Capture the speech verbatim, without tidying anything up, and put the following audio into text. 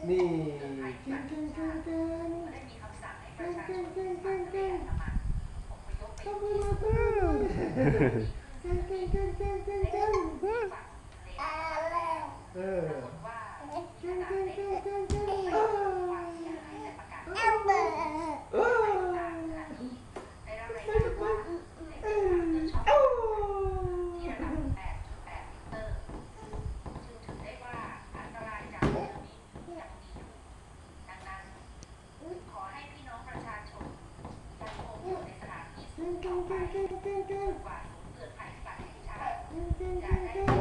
นี่เก่งเก่งเก่งเก่งเก่งเก่งเก่งเก่งเก่งตบมือตบมือเก่งเก่งเก่งเก่งเก่งเก่งเออเก่งเก่งเก่งเก่งเก่งเออเออไปลูกไปเออเอ้าเก่งเก่งเก่งเก่งเก่งเก่งเก่งเก่งเก่งเก่ง